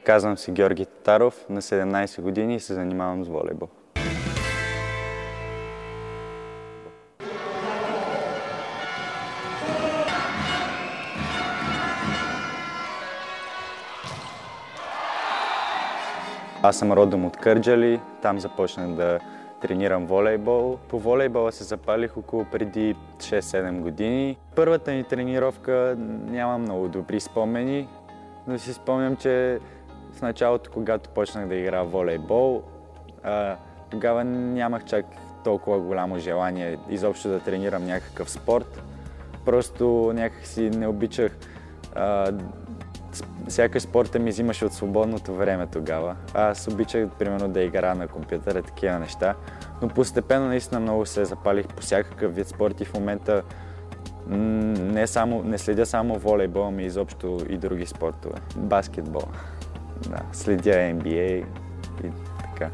Казвам се Георги Татаров, на 17 години и се занимавам с волейбол. Аз съм родом от Кърджали, там започнах да тренирам волейбол. По волейбола се запалих около преди 6-7 години. Първата ни тренировка няма много добри спомени, но си спомням, че в началото, когато почнах да играя волейбол, тогава нямах чак толкова голямо желание изобщо да тренирам някакъв спорт. Просто някакси не обичах. Сякаш спорта ми взимаше от свободното време тогава. Аз обичах, примерно, да играя на компютъра, такива неща. Но постепенно наистина много се запалих по всякакъв вид спорт и в момента не следя само волейбол, ами изобщо и други спортове. Баскетбол. Да, следя NBA и така.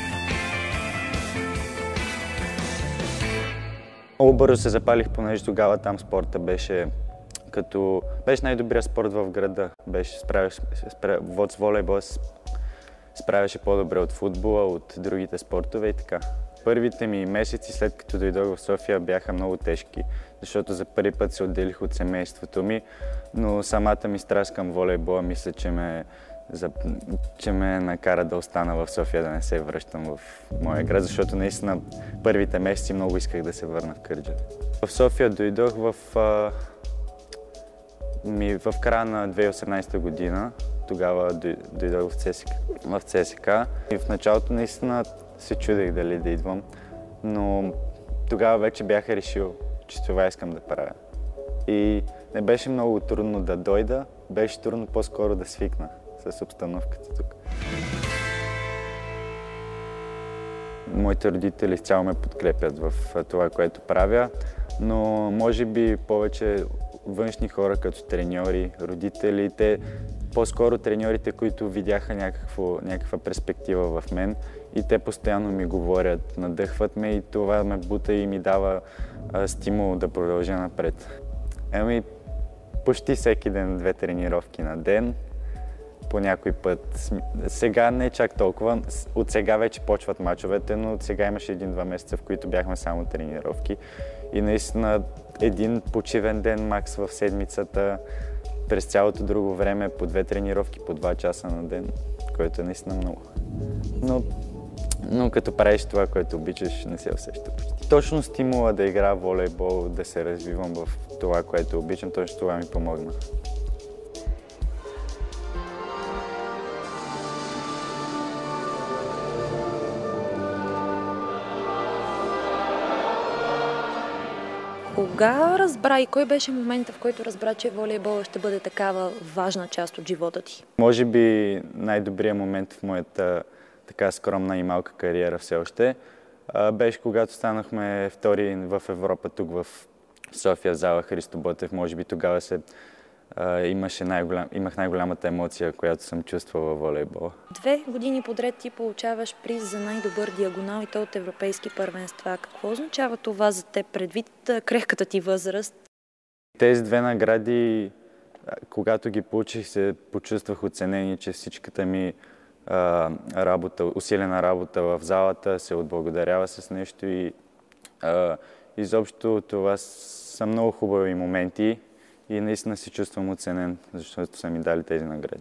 Много бързо се запалих, понеже тогава там спорта беше най-добрият спорт в града. С волейбол се справяше по-добре от футбола, от другите спортове и така. Първите ми месеци, след като дойдох в София, бяха много тежки, защото за първи път се отделих от семейството ми, но самата ми страст към волейбола мисля, че ме накара да остана в София, да не се връщам в моя град, защото наистина първите месеци много исках да се върна в Кърджали. В София дойдох в края на 2018 година. Тогава дойдох в ЦСК и в началото наистина се чудех дали да идвам, но тогава вече бях решил, че това искам да правя. И не беше много трудно да дойда, беше трудно по-скоро да свикна с обстановката тук. Моите родители изцяло ме подкрепят в това, което правя, но може би повече външни хора като треньори, родителите, по-скоро треньорите, които видяха някаква перспектива в мен и те постоянно ми говорят, надъхват ме и това ме бута и ми дава стимул да продължа напред. Почти всеки ден 2 тренировки на ден, по някой път. Сега не чак толкова, от сега вече почват мачовете, но от сега имаше 1-2 месеца, в които бяхме само тренировки и наистина един почивен ден макс в седмицата, през цялото друго време по 2 тренировки, по 2 часа на ден, което е наистина много. Но като правиш това, което обичаш, не се усеща почти. Точно стимула да играя волейбол, да се развивам в това, което обичам, точно това ми помогна. Кога разбра и кой беше моментът, в който разбра, че волейбол ще бъде такава важна част от живота ти? Може би най-добрият момент в моята така скромна и малка кариера все още беше когато станахме втори в Европа, тук в София, в зала Христо Ботев. Може би тогава имах най-голямата емоция, която съм чувствал във волейбола. 2 години подред ти получаваш приз за най-добър диагонал и то от европейски първенства. Какво означава това за теб предвид крехката ти възраст? Тези 2 награди, когато ги получих, се почувствах оценени, че всичката ми усилена работа в залата се отблагодарява с нещо и изобщо това са много хубави моменти и наистина се чувствам оценен, защото са ми дали тези награди.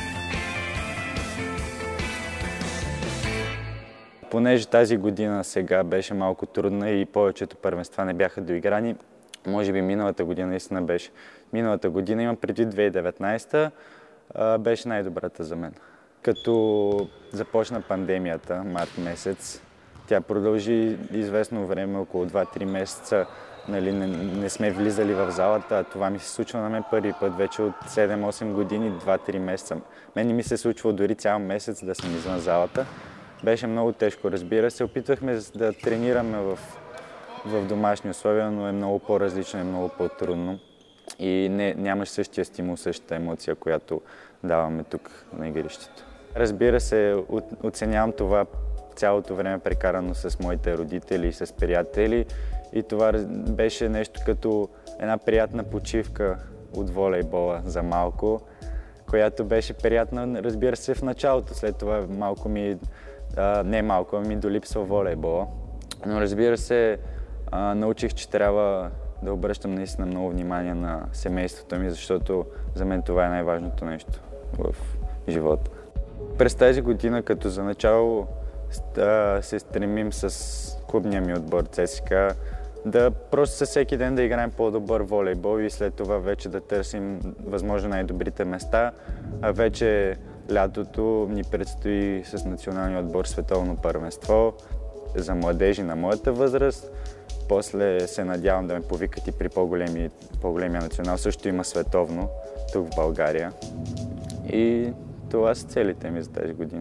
Понеже тази година сега беше малко трудна и повечето първенства не бяха доиграни, може би миналата година наистина беше. Миналата година, имам преди 2019, беше най-добрата за мен. Като започна пандемията, март месец, тя продължи известно време, около 2-3 месеца. Не сме влизали в залата, това ми се случва на мен първи път, вече от 7-8 години, 2-3 месеца. Мен не ми се случва дори цял месец да съм извън залата. Беше много тежко, разбира се. Опитвахме да тренираме в домашни условия, но е много по-различно, е много по-трудно. И нямаш същия стимул, същата емоция, която даваме тук на игрището. Разбира се, оценявам това цялото време прекарано с моите родители и с приятели. И това беше нещо като една приятна почивка от волейбола за малко. която беше приятна, разбира се, в началото. След това малко ми долипсва волейбола. Но разбира се, научих, че трябва да обръщам наистина много внимание на семейството ми, защото за мен това е най-важното нещо в живота. През тази година, като за начало, се стремим с клубния ми отбор ЦСКА да просто със всеки ден да играем по-добър волейбол и след това вече да търсим възможно най-добрите места. А вече лятото ни предстои с националния отбор световно първенство за младежи на моята възраст. После се надявам да ме повикат и при по-големия национал. Също има световно тук в България. И това са целите ми за тази година.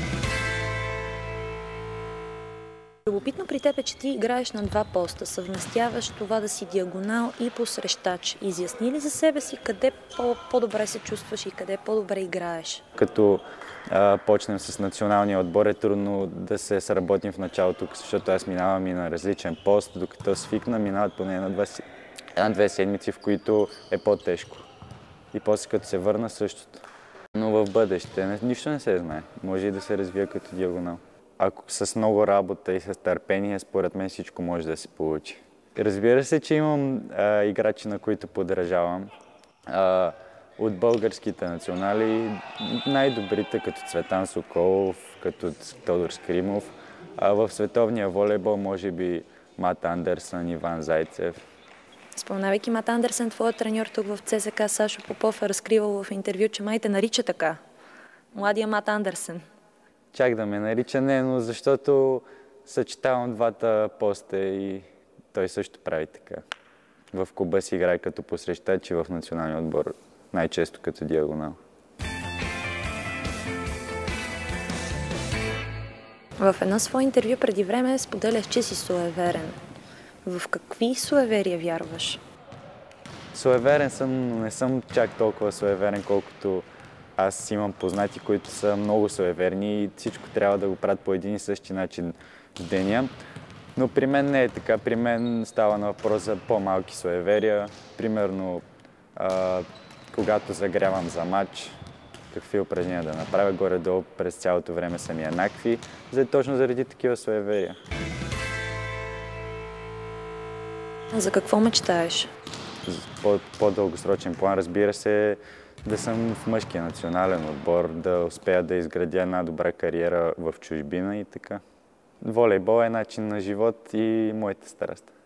Любопитно при теб е, че ти играеш на два поста, съвместяваш това да си диагонал и посрещач. Изясни ли за себе си къде по-добре се чувстваш и къде по-добре играеш? Като почнем с националния отбор е трудно да се сработим в началото, защото аз минавам и на различен пост, докато свикна, минават поне една-две седмици, в които е по-тежко. И после като се върна същото. Но в бъдеще нищо не се знае. Може и да се развие като диагонал. Ако с много работа и с търпение, според мен всичко може да се получи. Разбира се, че имам играчи, на които подражавам. От българските национали най-добрите, като Цветан Соколов, като Тодор Скримов. В световния волейбол може би Мат Андерсън, Иван Зайцев. Споменавайки Мат Андерсен, твоят треньор тук в ЦСКА Сашо Попов е разкривал в интервю, че май те нарича така. Младия Мат Андерсен. Чак да ме нарича, не, но защото съчетавам двата поста и той също прави така. В клуба си играе като посрещач и в националния отбор най-често като диагонал. В едно свое интервю преди време споделяш, че си суеверен. В какви суеверия вярваш? Суеверен съм, но не съм чак толкова суеверен, колкото аз имам познати, които са много суеверни и всичко трябва да го правят по един и същи начин в деня. Но при мен не е така. При мен става на въпрос за по-малки суеверия. Примерно, когато загрявам за матч, какви упражнения да направя, горе-долу през цялото време са ми еднакви, точно заради такива суеверия. За какво мечтаеш? По-дългосрочен план, разбира се, да съм в мъжкия национален отбор, да успея да изградя една добра кариера в чужбина и така. Волейбол е начин на живот и моята страст.